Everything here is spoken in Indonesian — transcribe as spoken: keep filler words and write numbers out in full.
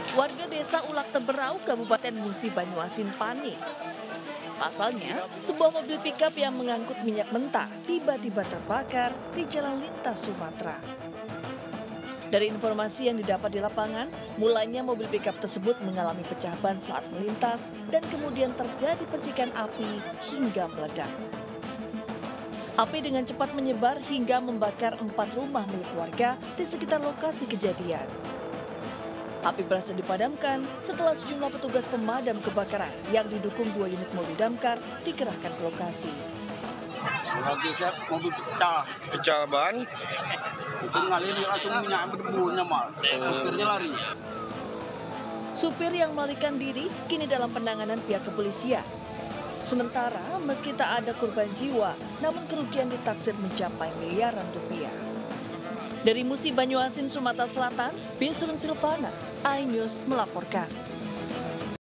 Warga desa Ulak Teberau, Kabupaten Musi Banyuasin panik. Pasalnya, sebuah mobil pickup yang mengangkut minyak mentah tiba-tiba terbakar di jalan lintas Sumatera. Dari informasi yang didapat di lapangan, mulanya mobil pickup tersebut mengalami pecah ban saat melintas dan kemudian terjadi percikan api hingga meledak. Api dengan cepat menyebar hingga membakar empat rumah milik warga di sekitar lokasi kejadian. Api berhasil dipadamkan setelah sejumlah petugas pemadam kebakaran yang didukung dua unit mobil damkar dikerahkan ke lokasi. Lagi siap mobil pecah, Pecah ban. itu ngalir langsung minyak berdebunya mal. Supirnya lari. Supir yang melarikan diri kini dalam penanganan pihak kepolisian. Sementara meski tak ada korban jiwa, namun kerugian ditaksir mencapai miliaran rupiah. Dari Musi Banyuasin, Sumatera Selatan, Binsurun Silvana, iNews melaporkan.